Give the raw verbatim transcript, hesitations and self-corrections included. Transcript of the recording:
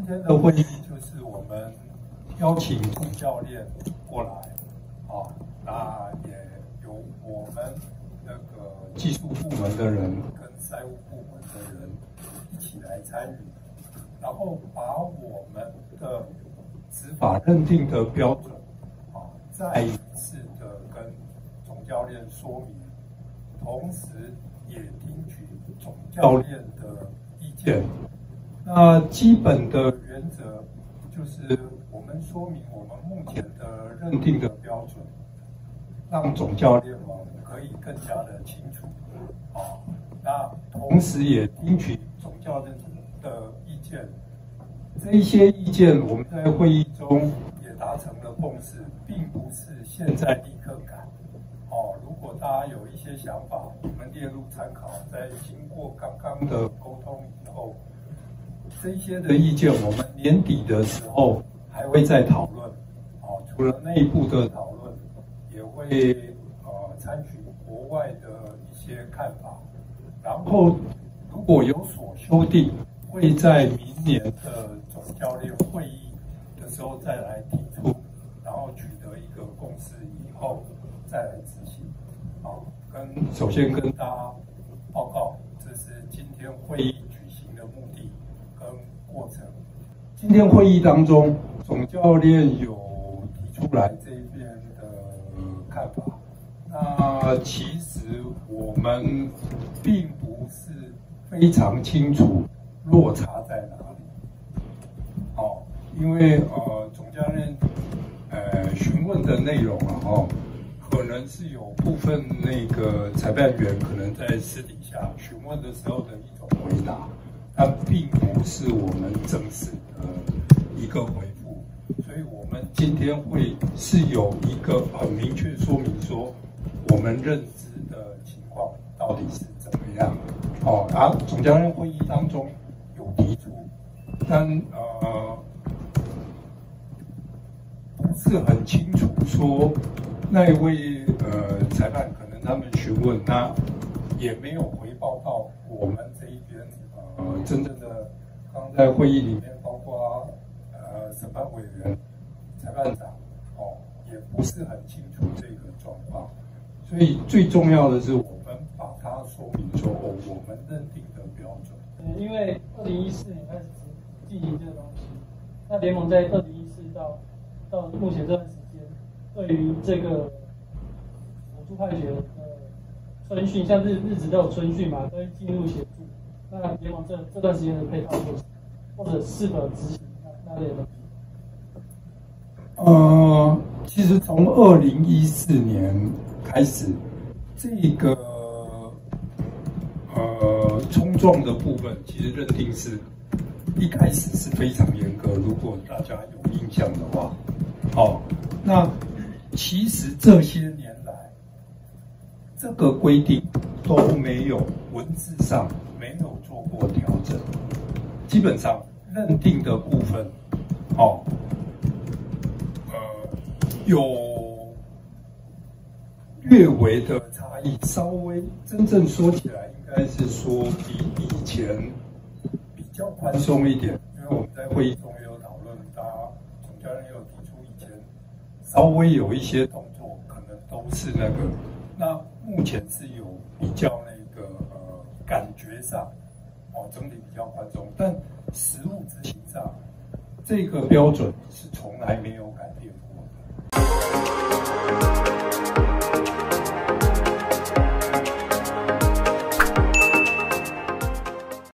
今天的会议就是我们邀请总教练过来，啊，那也有我们那个技术部门的人跟财务部门的人一起来参与，然后把我们的执法认定的标准，啊，再一次的跟总教练说明，同时也听取总教练的意见。那基本的原则就是我们说明我们目前的认定的标准，让总教练们可以更加的清楚。啊，那同时也听取总教练的意见。这一些意见我们在会议中也达成了共识，并不是现在立刻改。哦，如果大家有一些想法，我们列入参考，在经过刚刚的沟通以后。这些的意见，我们年底的时候还会再讨论。哦，除了内部的讨论，也会呃参取国外的一些看法。然后，如果有所修订，会在明年的总教练会议的时候再来提出，然后取得一个共识以后再来执行。好，跟首先跟大家报告，这是今天会议举行的目的。过程，今天会议当中，总教练有提出来这边的看法。那其实我们并不是非常清楚落差在哪里。哦，因为呃，总教练呃询问的内容啊，哦，可能是有部分那个裁判员可能在私底下询问的时候的一种回答。它并不是我们正式的一个回复，所以我们今天会是有一个很明确说明说，我们认知的情况到底是怎么样。哦，啊，总教练会议当中有提出，但呃不是很清楚说那一位呃裁判可能他们询问，那也没有回报到我们这一边。呃，真正的刚在会议里面，包括呃审判委员、裁判长，哦，也不是很清楚这个状况，所以最重要的是我们把它说明说，哦，我们认定的标准。 嗯，因为二零一四年开始进行这个东西，那联盟在二零一四到到目前这段时间，对于这个辅助判决的春训，像日日子都有春训嘛，都会进入协助。那联盟这这段时间的配套措施，或者是否执行那那类的东西？ 呃，其实从二零一四年开始，这个呃冲撞的部分，其实认定是一开始是非常严格。如果大家有印象的话，哦，那其实这些年来，这个规定都没有文字上。没有做过调整，基本上认定的部分，哦，呃，有略微的差异，稍微真正说起来，应该是说比以前比较宽松一点。因为我们在会议中也有讨论，大家总教练也有提出以前稍微有一些动作，可能都是那个，那目前是有比较那个呃。感觉上，哦，整体比较宽松，但实务执行上，这个标准是从来没有改变